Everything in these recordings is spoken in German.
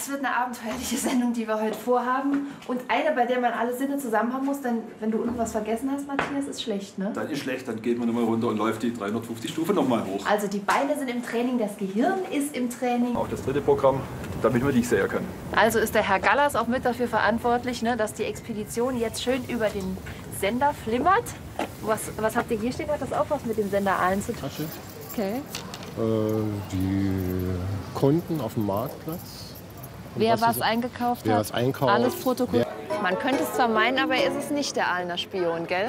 Das wird eine abenteuerliche Sendung, die wir heute vorhaben. Und eine, bei der man alle Sinne zusammen haben muss. Denn wenn du irgendwas vergessen hast, Matthias, ist schlecht, ne? Dann ist schlecht, dann geht man nochmal runter und läuft die 350 Stufen nochmal hoch. Also die Beine sind im Training, das Gehirn ist im Training. Auch das dritte Programm, damit wir dich sehen können. Also ist der Herr Gallas auch mit dafür verantwortlich, ne, dass die Expedition jetzt schön über den Sender flimmert. Was habt ihr hier stehen? Hat das auch was mit dem Sender Aalen zu tun? Tasche. Okay. Die Kunden auf dem Marktplatz. Und Wer was eingekauft wer hat, was einkauft, alles protokolliert. Man könnte es zwar meinen, aber er ist es nicht, der Aalener Spion, gell?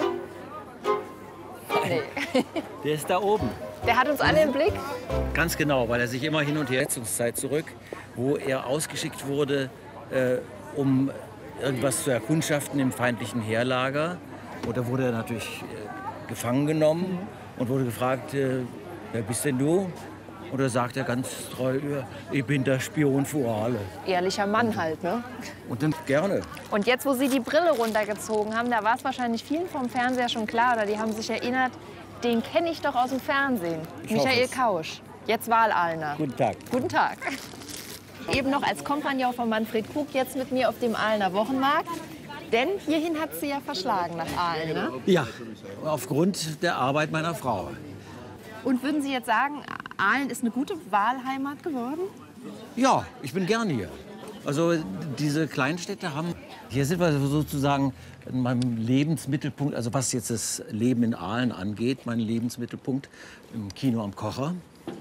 Nee. Der ist da oben. Der hat uns alle im Blick. Ganz genau, weil er sich immer hin und her Zeit zurück, wo er ausgeschickt wurde, um irgendwas zu erkundschaften im feindlichen Heerlager. Oder wurde er natürlich gefangen genommen und wurde gefragt, wer bist denn du? Oder sagt er ganz treu, ich bin der Spion für alle. Ehrlicher Mann halt, ne? Und dann gerne. Und jetzt, wo Sie die Brille runtergezogen haben, da war es wahrscheinlich vielen vom Fernseher schon klar, oder die haben sich erinnert, den kenne ich doch aus dem Fernsehen. Michael Kausch, jetzt Wahl-Aalener. Guten Tag. Guten Tag. Eben noch als Kompagnon von Manfred Krug, jetzt mit mir auf dem Aalener Wochenmarkt. Denn hierhin hat sie ja verschlagen nach Aalen, ne? Ja, aufgrund der Arbeit meiner Frau. Und würden Sie jetzt sagen, Aalen ist eine gute Wahlheimat geworden? Ja, ich bin gern hier. Also diese Kleinstädte haben, hier sind wir sozusagen in meinem Lebensmittelpunkt, also was jetzt das Leben in Aalen angeht, mein Lebensmittelpunkt im Kino am Kocher.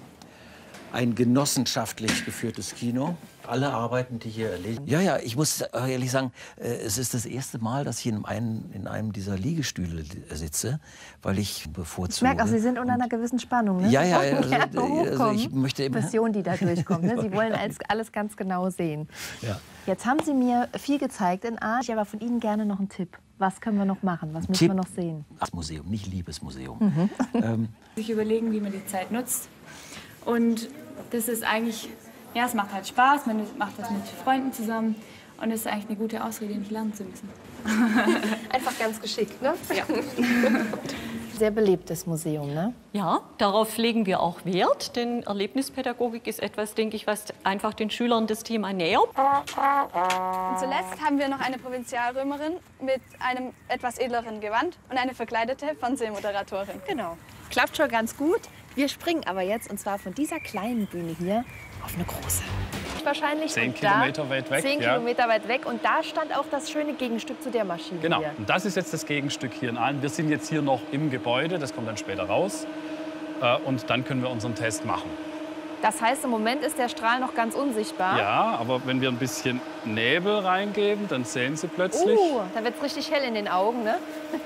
Ein genossenschaftlich geführtes Kino. Alle Arbeiten, die hier erledigen. Ja, ich muss ehrlich sagen, es ist das erste Mal, dass ich in einem dieser Liegestühle sitze, weil ich bevorzuge. Ich merke auch, Sie sind unter einer gewissen Spannung, ne? Ja, also ich möchte eben... Passion, die da durchkommt, ne? Sie wollen alles ganz genau sehen. Ja. Jetzt haben Sie mir viel gezeigt in Aalen. Ich aber von Ihnen gerne noch einen Tipp. Was können wir noch machen? Was müssen wir noch sehen? Das Museum, nicht Liebesmuseum. Sich überlegen, wie man die Zeit nutzt. Und das ist eigentlich, ja, es macht halt Spaß, man macht das mit Freunden zusammen und es ist eigentlich eine gute Ausrede, nicht lernen zu müssen. Einfach ganz geschickt, ne? Ja. Sehr belebtes Museum, ne? Ja, darauf legen wir auch Wert, denn Erlebnispädagogik ist etwas, denke ich, was einfach den Schülern das Thema nähert. Und zuletzt haben wir noch eine Provinzialrömerin mit einem etwas edleren Gewand und eine verkleidete Fernsehmoderatorin. Genau. Klappt schon ganz gut. Wir springen aber jetzt, und zwar von dieser kleinen Bühne hier, auf eine große. Wahrscheinlich 10 Kilometer weit weg. 10 Kilometer weit weg. Und da stand auch das schöne Gegenstück zu der Maschine. Genau, hier. und das ist jetzt das Gegenstück hier in Aalen. Wir sind jetzt hier noch im Gebäude, das kommt dann später raus. Und dann können wir unseren Test machen. Das heißt, im Moment ist der Strahl noch ganz unsichtbar. Ja, aber wenn wir ein bisschen Nebel reingeben, dann sehen Sie plötzlich. Da wird es richtig hell in den Augen, ne?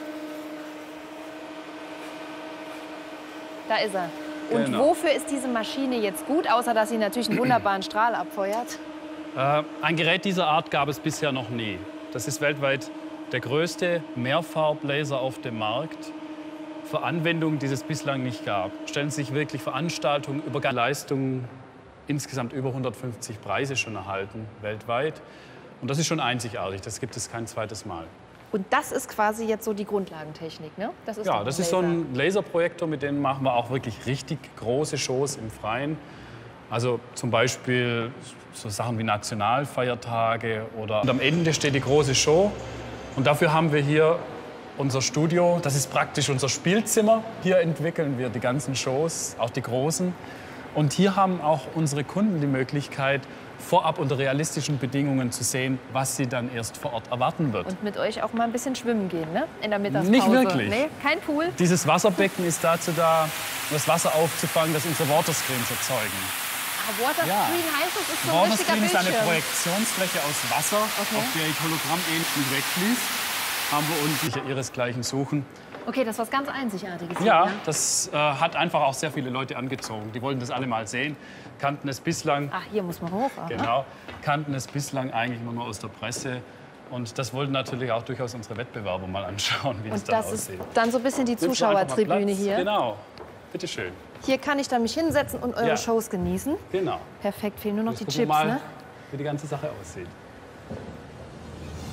Da ist er. Und Genau. wofür ist diese Maschine jetzt gut, außer dass sie natürlich einen wunderbaren Strahl abfeuert? Ein Gerät dieser Art gab es bisher noch nie. Das ist weltweit der größte Mehrfarblaser auf dem Markt für Anwendungen, die es bislang nicht gab. Stellen Sie sich wirklich Veranstaltungen über Leistungen, insgesamt über 150 Preise schon erhalten, weltweit. Und das ist schon einzigartig, das gibt es kein zweites Mal. Und das ist quasi jetzt so die Grundlagentechnik, ne? Das ist Ja, doch das ein ist so Laser. ein Laserprojektor, mit dem machen wir auch wirklich richtig große Shows im Freien. Also zum Beispiel so Sachen wie Nationalfeiertage oder und am Ende steht die große Show. Und dafür haben wir hier unser Studio. Das ist praktisch unser Spielzimmer. Hier entwickeln wir die ganzen Shows, auch die großen. Und hier haben auch unsere Kunden die Möglichkeit, vorab unter realistischen Bedingungen zu sehen, was sie dann erst vor Ort erwarten wird. Und mit euch auch mal ein bisschen schwimmen gehen, ne? In der Mittagspause. Nicht wirklich. Nee, kein Pool. Dieses Wasserbecken ist dazu da, um das Wasser aufzufangen, das unsere Waterscreens erzeugen. Waterscreen heißt, es ist so ein richtiger Waterscreen ist eine Bildschirm. Projektionsfläche aus Wasser, auf der die Hologrammähnlich wegfließt. Haben wir unten ihresgleichen suchen. Okay, das ist was ganz Einzigartiges. hier, Ja, ne? das hat einfach auch sehr viele Leute angezogen. Die wollten das alle mal sehen, kannten es bislang. Ach, hier muss man hoch. Aha. Genau, kannten es bislang eigentlich nur aus der Presse. Und das wollten natürlich auch durchaus unsere Wettbewerber mal anschauen, wie es Und dann das ist aussieht. dann so ein bisschen die Willst du einfach mal Zuschauertribüne Platz? hier. Genau, bitteschön. Hier kann ich dann mich hinsetzen und eure Ja. Shows genießen. Genau. Perfekt, fehlen nur noch Jetzt die gucken wir Chips, mal, ne? wie die ganze Sache aussieht.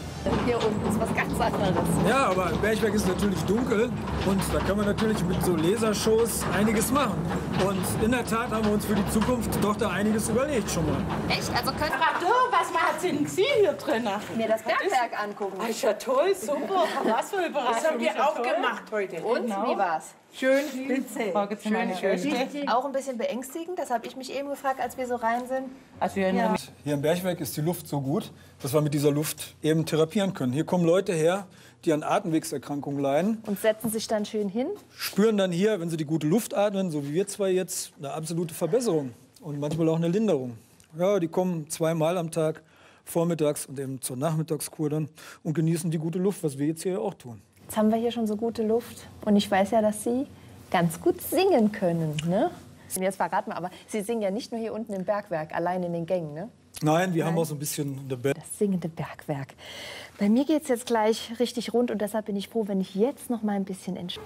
Hier unten ist was ganz anderes. Ja, aber Bergwerk ist natürlich dunkel und da kann man natürlich mit so Lasershows einiges machen. Und in der Tat haben wir uns für die Zukunft doch da einiges überlegt schon mal. Echt? Also könnt Was machen denn Sie hier drin? mir das Bergwerk angucken. Ah, ist ja toll, super. Was für eine Überraschung. Das habt ihr auch gemacht heute. Und wie war's? Schön, spitze. Frage zu meiner Schwester. Auch ein bisschen beängstigend, das habe ich mich eben gefragt, als wir so rein sind. Also wir erinnern mich. Hier im Bergwerk ist die Luft so gut, dass wir mit dieser Luft eben therapieren können. Hier kommen Leute her, die an Atemwegserkrankungen leiden. Und setzen sich dann schön hin. Spüren dann hier, wenn sie die gute Luft atmen, so wie wir zwei jetzt, eine absolute Verbesserung. Und manchmal auch eine Linderung. Ja, die kommen 2-mal am Tag, vormittags und eben zur Nachmittagskur dann und genießen die gute Luft, was wir jetzt hier auch tun. Jetzt haben wir hier schon so gute Luft. Und ich weiß ja, dass Sie ganz gut singen können, ne? Und jetzt verraten wir aber, Sie singen ja nicht nur hier unten im Bergwerk, allein in den Gängen, ne? Nein, wir haben auch so ein bisschen eine Band. Das singende Bergwerk. Bei mir geht es jetzt gleich richtig rund und deshalb bin ich froh, wenn ich jetzt noch mal ein bisschen entspanne.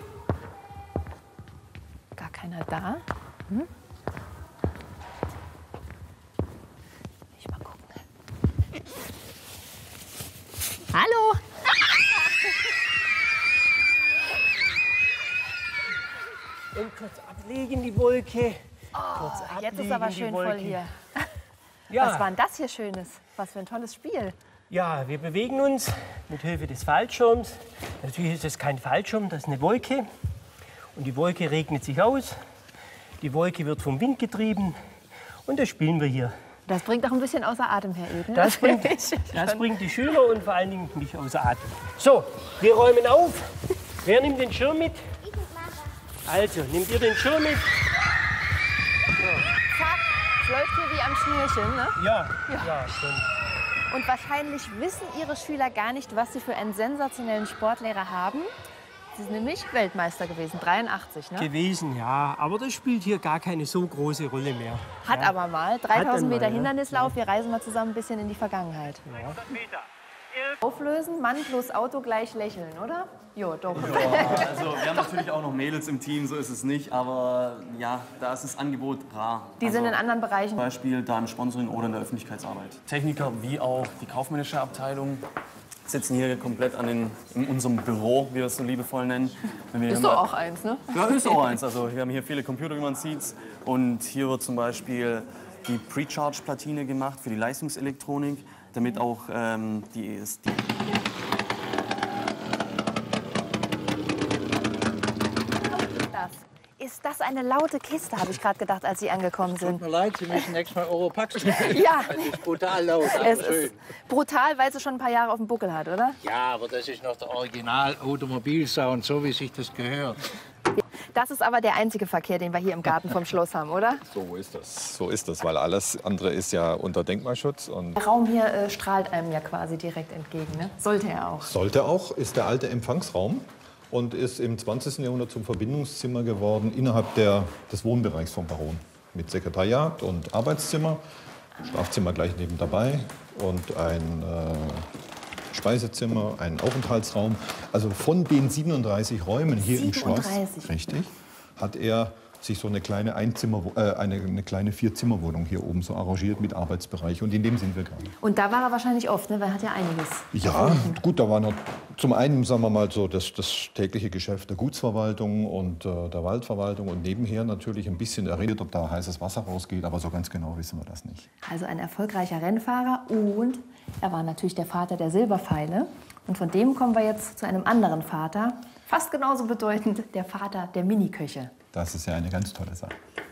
Gar keiner da. Hm? Ich mal gucken. Hallo! Und kurz ablegen, die Wolke. Kurz Oh, jetzt ist aber schön voll hier. Ja. Was war denn das hier Schönes? Was für ein tolles Spiel. Ja, wir bewegen uns mit Hilfe des Fallschirms. Natürlich ist es kein Fallschirm, das ist eine Wolke. Und die Wolke regnet sich aus. Die Wolke wird vom Wind getrieben. Und das spielen wir hier. Das bringt auch ein bisschen außer Atem, Herr Eden. Das bringt die Schüler und vor allen Dingen mich außer Atem. So, wir räumen auf. Wer nimmt den Schirm mit? Also, nehmt ihr den Schirm mit? Zack, es läuft hier wie am Schnürchen, ne? Ja, ja, schon. Und wahrscheinlich wissen Ihre Schüler gar nicht, was sie für einen sensationellen Sportlehrer haben. Sie sind nämlich Weltmeister gewesen, 83, ne? Gewesen, ja. Aber das spielt hier gar keine so große Rolle mehr. Hat ja. aber mal. 3000 Meter ja. Hindernislauf. Wir reisen mal zusammen ein bisschen in die Vergangenheit. Ja. Auflösen, Mann plus Auto gleich lächeln, oder? Jo, doch. Ja, also wir haben natürlich auch noch Mädels im Team, so ist es nicht. Aber ja, da ist das Angebot rar. Die sind in anderen Bereichen. Zum Beispiel da im Sponsoring oder in der Öffentlichkeitsarbeit. Techniker wie auch die kaufmännische Abteilung sitzen hier komplett in unserem Büro, wie wir es so liebevoll nennen. Ist doch auch eins, ne? Ja, ist auch eins. Also wir haben hier viele Computer, wie man sieht. Und hier wird zum Beispiel die Pre-Charge-Platine gemacht für die Leistungselektronik, damit auch Ist das eine laute Kiste, habe ich gerade gedacht, als Sie angekommen sind. Tut mir leid, Sie müssen nächstes Mal Europax trinken. Ja. Das ist brutal laut. Es ist brutal, weil sie schon ein paar Jahre auf dem Buckel hat, oder? Ja, aber das ist noch der Original-Automobilsound, so wie sich das gehört. Das ist aber der einzige Verkehr, den wir hier im Garten vom Schloss haben, oder? So ist das. So ist das, weil alles andere ist ja unter Denkmalschutz. Und Der Raum hier strahlt einem ja quasi direkt entgegen, ne? Sollte er auch. sollte auch, ist der alte Empfangsraum und ist im 20. Jahrhundert zum Verbindungszimmer geworden innerhalb des Wohnbereichs vom Baron. Mit Sekretariat und Arbeitszimmer, Schlafzimmer gleich neben dabei und ein Speisezimmer, ein Aufenthaltsraum. Also von den 37 Räumen hier im Schloss, richtig, hat er sich so eine kleine eine kleine 4-Zimmer-Wohnung hier oben so arrangiert mit Arbeitsbereich. Und in dem sind wir gerade. Und da war er wahrscheinlich oft, ne? Weil er hat ja einiges. Ja, gut, da war noch zum einen, sagen wir mal, so das tägliche Geschäft der Gutsverwaltung und der Waldverwaltung und nebenher natürlich ein bisschen erinnert, ob da heißes Wasser rausgeht, aber so ganz genau wissen wir das nicht. Also ein erfolgreicher Rennfahrer und er war natürlich der Vater der Silberpfeile. Und von dem kommen wir jetzt zu einem anderen Vater, fast genauso bedeutend, der Vater der Miniköche. Das ist ja eine ganz tolle Sache.